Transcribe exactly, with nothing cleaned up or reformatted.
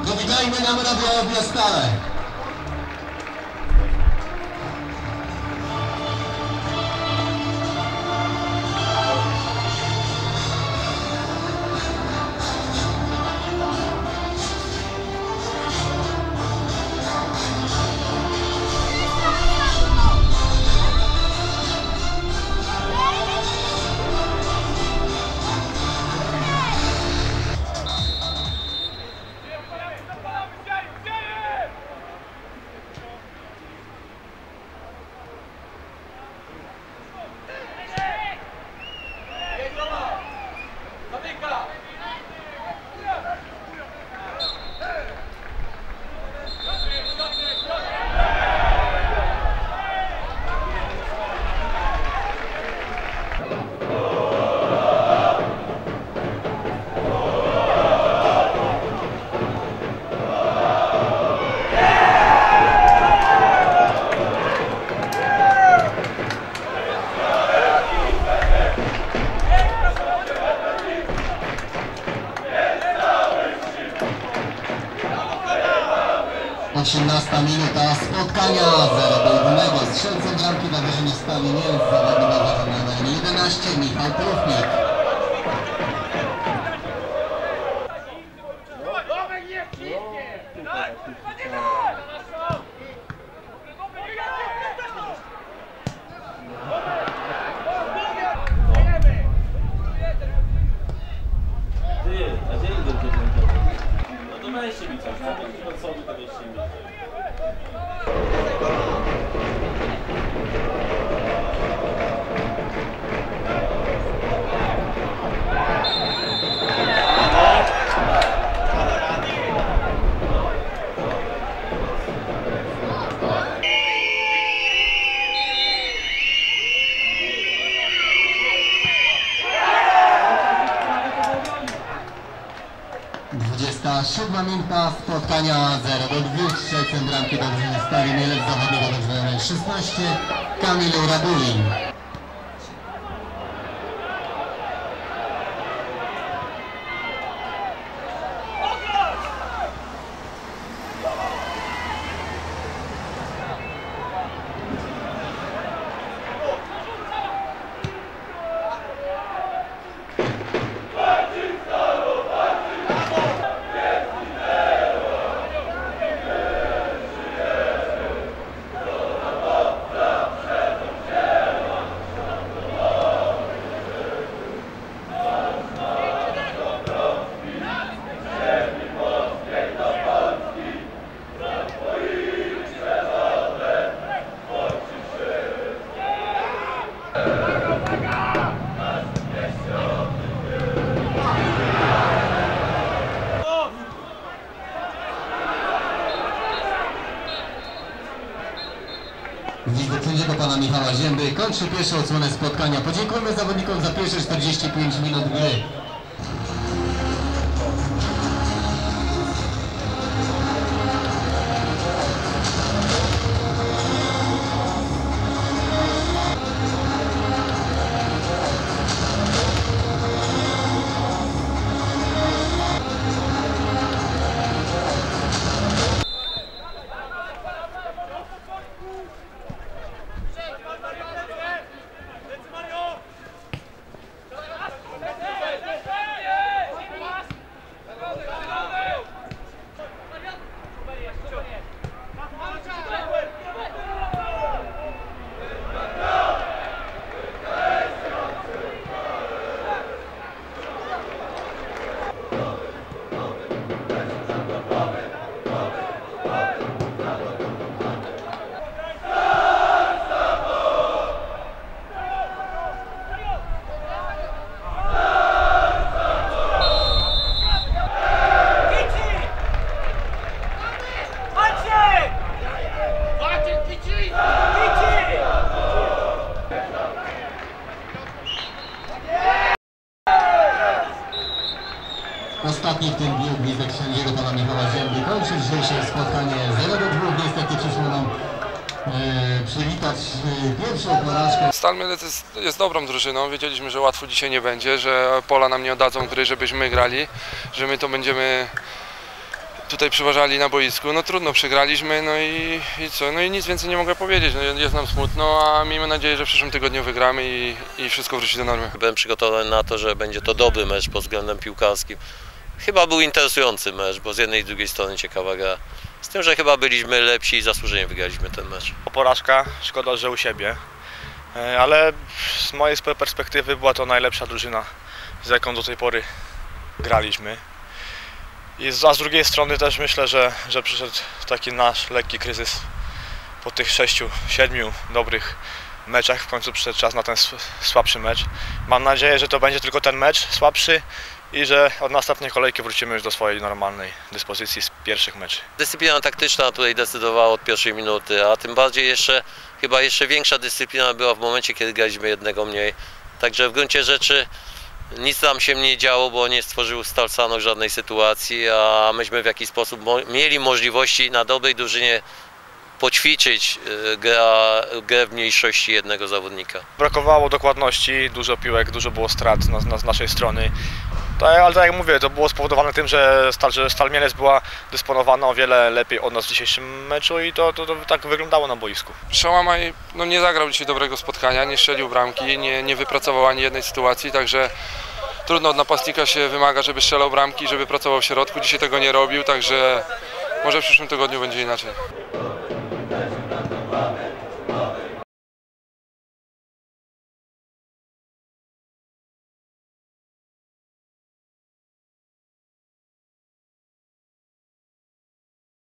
Powitajmy nam Radio Biastale. osiemnasta minuta spotkania zero do jednego. Strzelcem bramki na wyżynie Stali Mielec zawodnik numer jedenaście Michał Trufnik. Weźcie mi coś, co to sobie to weźcie mi. dwudziesta siódma minuta spotkania zero do dwóch. Strzelcem bramki do drużyny Stali Mielec zawodnik numer szesnaście Kamil Radulin. Widzę sędziego pana Michała Zięby kończy pierwszą odsłonę spotkania. Podziękujemy zawodnikom za pierwsze czterdzieści pięć minut gry. Ostatni w tym dniu gwizdek sędziego pana Michała Zięby kończy dzisiejsze spotkanie zero do dwóch. Niestety przyszło nam e, przywitać e, pierwszą porażkę. Stal Mielec jest, jest dobrą drużyną. Wiedzieliśmy, że łatwo dzisiaj nie będzie, że pola nam nie oddadzą gry, żebyśmy grali, że my to będziemy tutaj przeważali na boisku. No trudno, przegraliśmy, no i, i co? No i nic więcej nie mogę powiedzieć. No, jest nam smutno, a miejmy nadzieję, że w przyszłym tygodniu wygramy i, i wszystko wróci do normy. Byłem przygotowany na to, że będzie to dobry mecz pod względem piłkarskim. Chyba był interesujący mecz, bo z jednej i drugiej strony ciekawa gra. Z tym, że chyba byliśmy lepsi i zasłużenie wygraliśmy ten mecz. Porażka, szkoda, że u siebie, ale z mojej perspektywy była to najlepsza drużyna, z jaką do tej pory graliśmy. I z, a z drugiej strony też myślę, że, że przyszedł taki nasz lekki kryzys po tych sześciu, siedmiu dobrych meczach. W końcu przyszedł czas na ten słabszy mecz. Mam nadzieję, że to będzie tylko ten mecz słabszy i że od następnej kolejki wrócimy już do swojej normalnej dyspozycji z pierwszych meczów. Dyscyplina taktyczna tutaj decydowała od pierwszej minuty, a tym bardziej jeszcze, chyba jeszcze większa dyscyplina była w momencie, kiedy graliśmy jednego mniej. Także w gruncie rzeczy nic nam się nie działo, bo nie stworzył Stal Sanok żadnej sytuacji, a myśmy w jakiś sposób mo mieli możliwości na dobrej drużynie poćwiczyć grę, grę w mniejszości jednego zawodnika. Brakowało dokładności, dużo piłek, dużo było strat na, na, z naszej strony. Tak, ale tak jak mówię, to było spowodowane tym, że Stal, że Stal Mielec była dysponowana o wiele lepiej od nas w dzisiejszym meczu i to, to, to tak wyglądało na boisku. Szałamaj no, nie zagrał dzisiaj dobrego spotkania, nie strzelił bramki, nie, nie wypracował ani jednej sytuacji, także trudno od napastnika się wymaga, żeby strzelał bramki, żeby pracował w środku. Dzisiaj tego nie robił, także może w przyszłym tygodniu będzie inaczej.